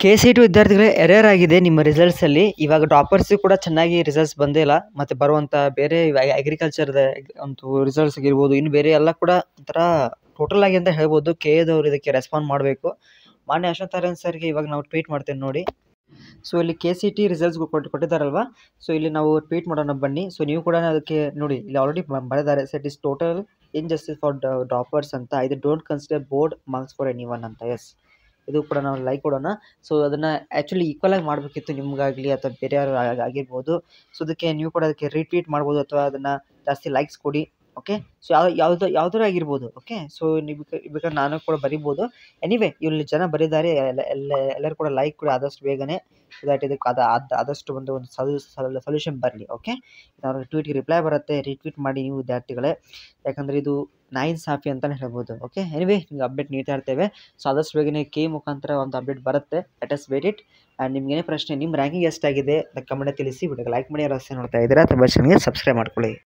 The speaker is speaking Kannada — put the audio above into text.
KCET ವಿದ್ಯಾರ್ಥಿಗಳೇ ಎರರ್ ಆಗಿದೆ ನಿಮ್ಮ ರಿಸಲ್ಟ್ಸಲ್ಲಿ. ಇವಾಗ ಟಾಪರ್ಸಿಗೂ ಕೂಡ ಚೆನ್ನಾಗಿ ರಿಸಲ್ಟ್ಸ್ ಬಂದೇ ಇಲ್ಲ. ಮತ್ತು ಬರುವಂಥ ಬೇರೆ ಅಗ್ರಿಕಲ್ಚರ್ದ ಒಂದು ರಿಸಲ್ಟ್ಸ್ ಆಗಿರ್ಬೋದು, ಇನ್ನು ಬೇರೆ ಎಲ್ಲ ಕೂಡ ಒಂಥರ ಟೋಟಲ್ ಆಗಿ ಅಂತ ಹೇಳ್ಬೋದು. KAದವ್ರು ಇದಕ್ಕೆ ರೆಸ್ಪಾಂಡ್ ಮಾಡಬೇಕು. ಮಾನ್ಯ ಅಶ್ವಥ್ ನಾರಾಯಣ್ ಸರ್ಗೆ ಇವಾಗ ನಾವು ಟ್ವೀಟ್ ಮಾಡ್ತೇವೆ ನೋಡಿ. ಸೊ ಇಲ್ಲಿ KCET ರಿಸಲ್ಟ್ಸ್ ಕೊಟ್ಟಿದ್ದಾರಲ್ವಾ, ಸೊ ಇಲ್ಲಿ ನಾವು ಟ್ವೀಟ್ ಮಾಡೋಣ ಬನ್ನಿ. ಸೊ ನೀವು ಕೂಡ ಅದಕ್ಕೆ ನೋಡಿ, ಇಲ್ಲಿ ಆಲ್ರೆಡಿ ಬರೆದಿದ್ದಾರೆ. Set is total injustice for toppers ಅಂತ. ಇದು don't consider board marks for anyone ಅಂತ. ಎಸ್, ಇದು ಕೂಡ ನಾವು ಲೈಕ್ ಕೊಡೋಣ. ಸೊ ಅದನ್ನು ಆ್ಯಕ್ಚುಲಿ ಈಕ್ವಲ್ ಆಗಿ ಮಾಡಬೇಕಿತ್ತು, ನಿಮಗಾಗಲಿ ಅಥವಾ ಬೇರೆ ಯಾರು ಆಗಿರ್ಬೋದು. ಸೊ ಅದಕ್ಕೆ ನೀವು ಕೂಡ ಅದಕ್ಕೆ ರೀಟ್ವೀಟ್ ಮಾಡ್ಬೋದು ಅಥವಾ ಅದನ್ನು ಜಾಸ್ತಿ ಲೈಕ್ಸ್ ಕೊಡಿ. ಓಕೆ, ಸೊ ಯಾವುದಾರು ಆಗಿರ್ಬೋದು. ಓಕೆ, ಸೊ ನೀವು ಬೇಕಾದ್ರೆ ನಾನು ಕೂಡ ಬರಿಬೋದು. ಎನಿವೇ ಇಲ್ಲಿ ಜನ ಬರೀತಾರೆ, ಎಲ್ಲರೂ ಕೂಡ ಲೈಕ್ ಕೊಡಿ ಆದಷ್ಟು ಬೇಗನೆ. ಸೊ ದ್ಯಾಟ್ ಇದಕ್ಕೆ ಆದಷ್ಟು ಒಂದು ಸೊಲ್ಯೂಷನ್ ಬರಲಿ. ಓಕೆ, ನಾವು ಟ್ವೀಟ್ಗೆ ರಿಪ್ಲೈ ಬರುತ್ತೆ, ರೀಟ್ವೀಟ್ ಮಾಡಿ ನೀವು ವಿದ್ಯಾರ್ಥಿಗಳೇ, ಯಾಕಂದರೆ ಇದು ನಾಯಿನ್ಸಾಫಿ ಅಂತಲೇ ಹೇಳ್ಬೋದು. ಓಕೆ, ಎನಿವೇ ನಿಮ್ಗೆ ಅಪ್ಡೇಟ್ ನೀಡ್ತಾ ಇರ್ತೇವೆ. ಸೊ ಆದಷ್ಟು ಬೇಗನೆ ಮುಖಾಂತರ ಒಂದು ಅಪ್ಡೇಟ್ ಬರುತ್ತೆ. Let us wait it. And ನಿಮ್ಗೇನೇ ಪ್ರಶ್ನೆ, ನಿಮ್ಮ ರ್ಯಾಂಕಿಂಗ್ ಎಷ್ಟಾಗಿದೆ ಕಮೆಂಟ್ ತಿಳಿಸಿ. ವಿಡಿಯೋಗೆ ಲೈಕ್ ಮಾಡಿ, ರಸ್ತೆ ನೋಡ್ತಾ ಇದ್ದೀರಾ ತುಂಬ ಚೆನ್ನಾಗಿ ಸಬ್ಸ್ಕ್ರೈಬ್ ಮಾಡ್ಕೊಳ್ಳಿ.